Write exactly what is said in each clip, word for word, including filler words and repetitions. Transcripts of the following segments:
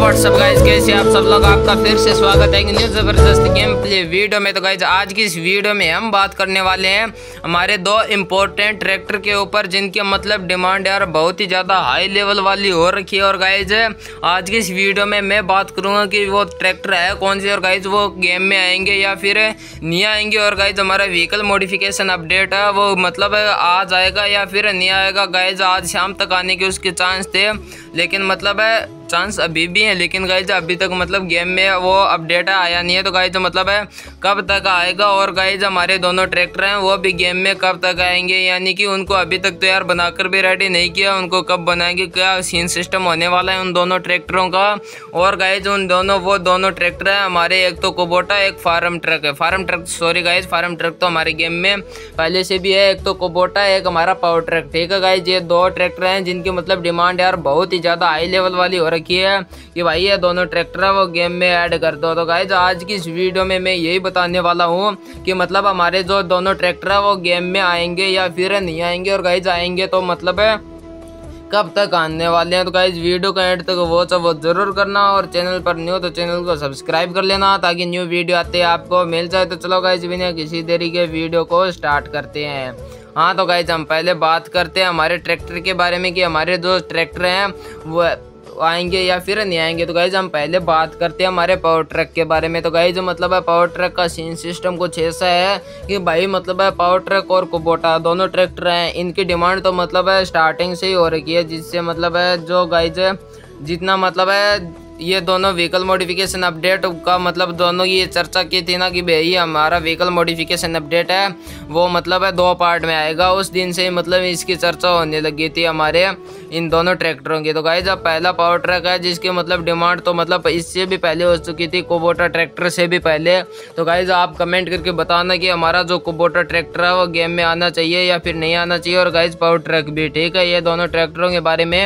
WhatsApp guys, कैसे आप सब लोग। आपका फिर से स्वागत है एक न्यू जबरदस्त गेम प्ले वीडियो में। तो गाइस आज की इस वीडियो में हम बात करने वाले हैं हमारे दो इम्पोर्टेंट ट्रैक्टर के ऊपर, जिनके मतलब डिमांड यार बहुत ही ज़्यादा हाई लेवल वाली हो रखी है। और गाइस आज की इस वीडियो में मैं बात करूँगा कि वो ट्रैक्टर है कौन से, और गाइस वो गेम में आएंगे या फिर नहीं आएंगे। और गाइस हमारा व्हीकल मॉडिफिकेशन अपडेट है वो मतलब आज आएगा या फिर नहीं आएगा। गाइस आज शाम तक आने के उसके चांस थे, लेकिन मतलब है चांस अभी भी है, लेकिन गाइज अभी तक मतलब गेम में वो अपडेट आया नहीं है। तो गाइज मतलब है कब तक आएगा। और गाइज हमारे दोनों ट्रैक्टर हैं वो भी गेम में कब तक आएंगे, यानी कि उनको अभी तक तो यार बनाकर भी रेडी नहीं किया, उनको कब बनाएंगे, क्या सीन सिस्टम होने वाला है उन दोनों ट्रैक्टरों का। और गाइज उन दोनों वो दोनों ट्रैक्टर हैं हमारे, एक तो कोबोटा एक फार्म ट्रक है, farm truck sorry guys farm truck तो हमारे गेम में पहले से भी है, एक तो कोबोटा एक हमारा पावर ट्रक। ठीक है गाइज, ये दो ट्रैक्टर हैं जिनकी मतलब डिमांड यार बहुत ही ज़्यादा हाई लेवल वाली हो रखी है कि भाई ये दोनों ट्रैक्टर है वो गेम में ऐड कर दो। तो गाइज आज की इस वीडियो में मैं यही बताने वाला हूँ कि मतलब हमारे जो दोनों ट्रैक्टर है वो गेम में आएंगे या फिर नहीं आएंगे। और गाइज आएंगे तो मतलब है कब तक आने वाले हैं। तो गाइज वीडियो का एंड तक वो सब वो जरूर करना, और चैनल पर न्यू तो चैनल को सब्सक्राइब कर लेना ताकि न्यू वीडियो आते हैं आपको मिल जाए। तो चलो गाइज बिना किसी देरी के वीडियो को स्टार्ट करते हैं। हाँ तो गाइज हम पहले बात करते हैं हमारे ट्रैक्टर के बारे में कि हमारे जो ट्रैक्टर हैं वो आएंगे या फिर नहीं आएंगे। तो गाइज हम पहले बात करते हैं हमारे पावर ट्रक के बारे में। तो गाइज मतलब है पावर ट्रक का सीन सिस्टम कुछ ऐसा है कि भाई मतलब है पावर ट्रक और कोबोटा दोनों ट्रैक्टर हैं, इनकी डिमांड तो मतलब है स्टार्टिंग से ही हो रखी है, जिससे मतलब है जो गाइज जितना मतलब है ये दोनों व्हीकल मॉडिफिकेशन अपडेट का मतलब दोनों ये चर्चा की थी ना कि भाई हमारा व्हीकल मॉडिफिकेशन अपडेट है वो मतलब है दो पार्ट में आएगा, उस दिन से ही मतलब इसकी चर्चा होने लगी थी हमारे इन दोनों ट्रैक्टरों की। तो गाइज अब पहला पावर ट्रक है जिसकी मतलब डिमांड तो मतलब इससे भी पहले हो चुकी थी, कोबोटा ट्रैक्टर से भी पहले। तो गाइज आप कमेंट करके बताना कि हमारा जो कोबोटा ट्रैक्टर है वो गेम में आना चाहिए या फिर नहीं आना चाहिए। और गाइज पावर ट्रक भी, ठीक है, ये दोनों ट्रैक्टरों के बारे में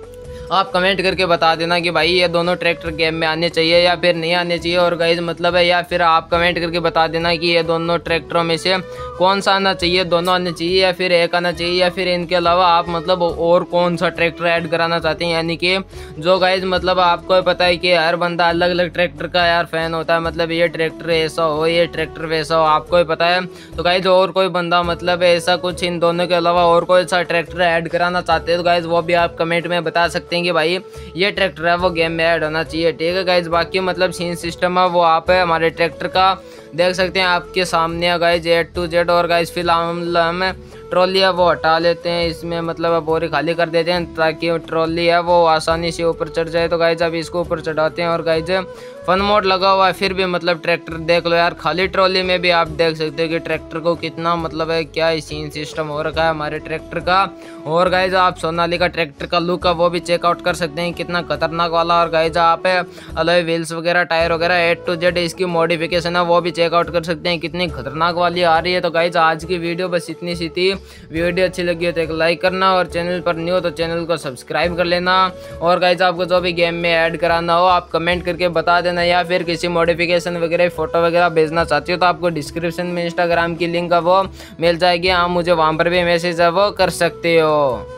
आप कमेंट करके बता देना कि भाई ये दोनों ट्रैक्टर गेम में आने चाहिए या फिर नहीं आने चाहिए। और गाइज मतलब है या फिर आप कमेंट करके बता देना कि ये दोनों ट्रैक्टरों में से कौन सा आना चाहिए, दोनों आने चाहिए या फिर एक आना चाहिए, या फिर इनके अलावा आप मतलब और कौन सा ट्रैक्टर ऐड कराना चाहते हैं। यानी कि जो गाइज मतलब आपको पता है कि हर बंदा अलग अलग ट्रैक्टर का यार फैन होता है, मतलब ये ट्रैक्टर ऐसा हो ये ट्रैक्टर वैसा हो, आपको ही पता है। तो गाइज और कोई बंदा मतलब ऐसा कुछ इन दोनों के अलावा और कोई सा ट्रैक्टर ऐड कराना चाहते हैं तो गाइज वो भी आप कमेंट में बता सकते हैं कि भाई ये ट्रैक्टर है वो गेम में ऐड होना चाहिए। ठीक है गाइज, बाकी मतलब सीन सिस्टम है वो आप है हमारे ट्रैक्टर का देख सकते हैं आपके सामने गाइज ए टू जेड। और गाइज फिलहाल हम ट्रॉली है वो हटा लेते हैं, इसमें मतलब बोरी खाली कर देते हैं ताकि ट्रॉली है वो आसानी से ऊपर चढ़ जाए। तो गाइज अब इसको ऊपर चढ़ाते हैं। और गाइज फन मोड लगा हुआ है फिर भी मतलब ट्रैक्टर देख लो यार, खाली ट्रॉली में भी आप देख सकते हो कि ट्रैक्टर को कितना मतलब है क्या सीन सिस्टम हो रखा है हमारे ट्रैक्टर का। और गाइज आप सोनालिका ट्रैक्टर का लुक है वो भी चेकआउट कर सकते हैं कितना खतरनाक वाला। और गाइज आप अलॉय व्हील्स वगैरह टायर वगैरह ए टू जेड इसकी मॉडिफिकेशन है वो भी चेकआउट कर सकते हैं कितनी खतरनाक वाली आ रही है। तो गाइज आज की वीडियो बस इतनी सी थी, वीडियो अच्छी लगी हो तो एक लाइक करना, और चैनल पर न्यू हो तो चैनल को सब्सक्राइब कर लेना। और गाइज आपको जो भी गेम में ऐड कराना हो आप कमेंट करके बता देना, या फिर किसी मॉडिफिकेशन वगैरह फोटो वगैरह भेजना चाहते हो तो आपको डिस्क्रिप्शन में इंस्टाग्राम की लिंक है वो मिल जाएगी, आप मुझे वहाँ पर भी मैसेज है वो कर सकते हो।